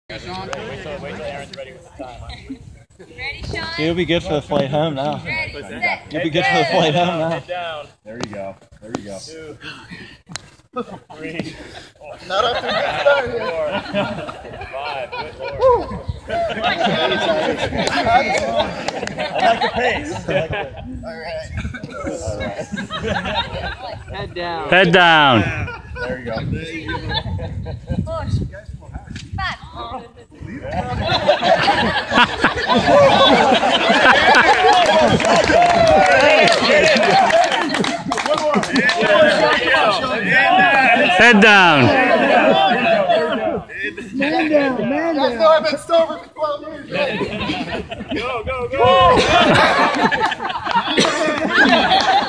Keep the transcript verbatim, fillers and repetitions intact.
Wait till, wait till Aaron's ready with the time. Ready, Sean? You'll be good for the flight home now. Ready, set. You'll be good for the flight home now. Head down. There you go. There you go. Two. Three. Not up to a good start here. Four. Five. Good Lord. I like the pace. I like the... All right. Head down. Head down. There you go. Push. Back. Head down. Man down, man down. That's I've been sober for twelve years. Go, go, go.